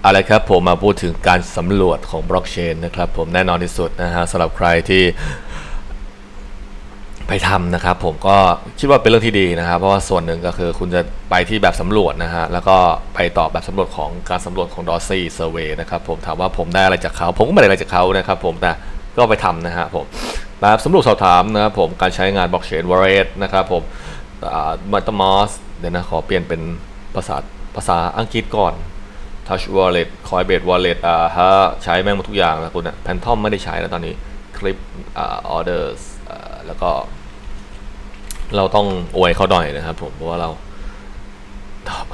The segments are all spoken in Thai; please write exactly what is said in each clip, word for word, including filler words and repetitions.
อะไรครับผมมาพูดถึงการสำรวจของบล็อกเชนนะครับผมแน่นอนที่สุดนะฮะสำหรับใครที่ไปทำนะครับผมก็คิดว่าเป็นเรื่องที่ดีนะครับเพราะว่าส่วนหนึ่งก็คือคุณจะไปที่แบบสำรวจนะฮะแล้วก็ไปต่อแบบสำรวจของการสำรวจของ Dorsey Survey นะครับผมถามว่าผมได้อะไรจากเขาผมก็ไม่ได้อะไรจากเขานะครับผมแต่ก็ไปทำนะฮะผมแบบสำรวจสอบถามนะครับผมการใช้งานบล็อกเชน Wallet นะครับผมมัตต์มอสเดี๋ยวนะขอเปลี่ยนเป็นภาษาภาษาอังกฤษก่อน Touch Wallet Coinbase Wallet อ่าฮะใช้แม่งหมดทุกอย่างนะคุณนะ Phantom ไม่ได้ใช้แล้วตอนนี้ Clip อ่า Orders อ่าแล้วก็เราต้องอวยเขาหน่อยนะครับผมเพราะว่าเราตอบ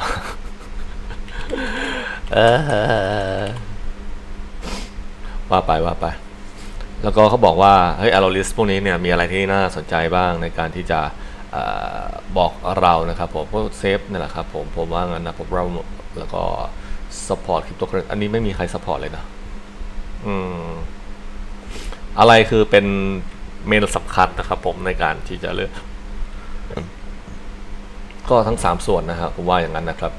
ว่าไปว่าไปแล้วก็เขาบอกว่าเฮ้ย Algorithm พวกนี้เนี่ยมีอะไรที่น่าสนใจบ้างในการที่จะบอกเรานะครับผมก็เซฟนี่แหละครับผมผมว่างั้นนะผมเราแล้วก็ support cryptocurrency อันนี้ไม่มีใคร support เลยนะอืมอะไรคือเป็นเมนสำคัญนะครับผมในการที่จะเลือกก็ทั้งสามส่วนนะครับผมว่าอย่างนั้นนะครับ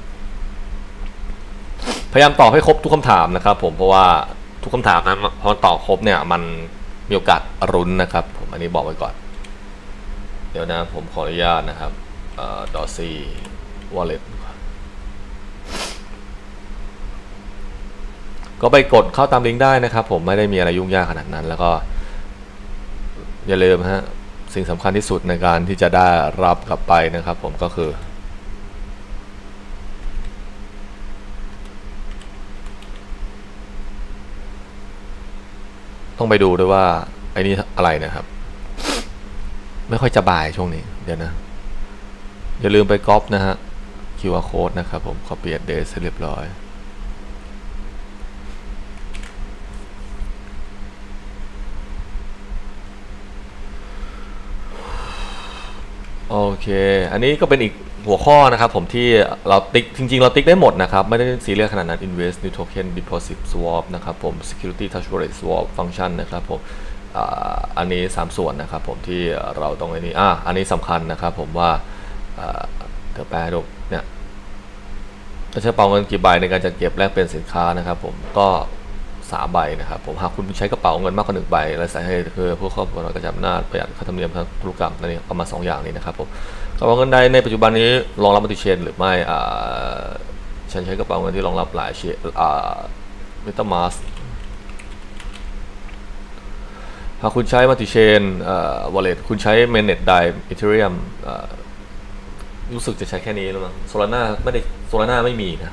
พยายามตอบให้ครบทุกคำถามนะครับผมเพราะว่าทุกคำถามนั้นพอตอบครบเนี่ยมันมีโอกาสรุ้นนะครับผมอันนี้บอกไว้ก่อนเดี๋ยวนะผมขออนุญาตนะครับเอ่อ Dorsey Wallet ก็ไปกดเข้าตามลิงก์ได้นะครับผมไม่ได้มีอะไรยุ่งยากขนาดนั้นแล้วก็อย่าลืมฮะสิ่งสำคัญที่สุดในการที่จะได้รับกลับไปนะครับผมก็คือต้องไปดูด้วยว่าไอ้นี่อะไรนะครับไม่ค่อยจะบ่ายช่วงนี้เดี๋ยวนะอย่าลืมไปก๊อปนะฮะ คิว อาร์ code นะครับผม copy address เรียบร้อยโอเคอันนี้ก็เป็นอีกหัวข้อนะครับผมที่เราติ๊กจริงๆเราติ๊กได้หมดนะครับไม่ได้ซีเรียสขนาดนั้น invest new token deposit swap นะครับผม security touch wallet swap function นะครับผมอันนี้สามส่วนนะครับผมที่เราต้องอันนี้อ่ะอันนี้สำคัญนะครับผมว่าเดี๋ยวแปลดูเนี่ยจะใช้กระเป๋าเงินกี่ใบในการจัดเก็บแลกเปลี่ยนสินค้านะครับผมก็สามใบนะครับผมหากคุณใช้กระเป๋าเงินมากกว่าหนึ่งใบและใส่ให้คือผู้ครอบครองกระจายอำนาจประหยัดค่าธรรมเนียมทางธุรกรรมนั่นเองประมาณสองอย่างนี้นะครับผมกระเป๋าเงินใดในปัจจุบันนี้รองรับมัลติเชนหรือไม่อ่าฉันใช้กระเป๋าเงินที่รองรับหลายเชนอ่าเมตามาสหากคุณใช้มัลติเชนอ่าวอลเล็ตคุณใช้เมนเน็ตไดอีเธเรียมอ่ารู้สึกจะใช้แค่นี้แล้วมั้งโซลาร่าไม่ได้โซลาร่าไม่มีนะ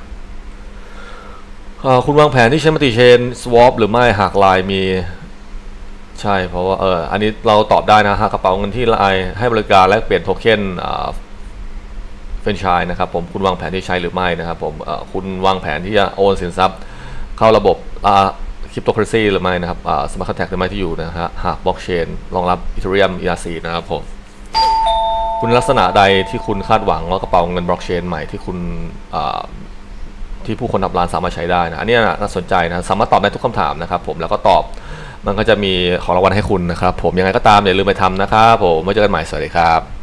คุณวางแผนที่ใช้มัลติเชน swap หรือไม่หากไลน์มีใช่เพราะว่าเอออันนี้เราตอบได้นะหากกระเป๋าเงินที่ไลน์ให้บริการแลกเปลี่ยนโทเค็นเฟรนไชส์นะครับผมคุณวางแผนที่ใช้หรือไม่นะครับผมคุณวางแผนที่จะโอนสินทรัพย์เข้าระบบคริปโตเคอเรนซีหรือไม่นะครับสมาร์ทคอนแทคหรือไม่ที่อยู่นะฮะหากบล็อกเชนรองรับอีเธเรียม อี อาร์ ซี นะครับผมคุณลักษณะใดที่คุณคาดหวังว่ากระเป๋าเงินบล็อกเชนใหม่ที่คุณที่ผู้คนทำร้านสามารถใช้ได้นะอันนี้น่าสนใจนะสามารถตอบได้ทุกคำถามนะครับผมแล้วก็ตอบมันก็จะมีของรางวัลให้คุณนะครับผมยังไงก็ตามอย่าลืมไปทำนะครับผมไว้เจอกันใหม่สวัสดีครับ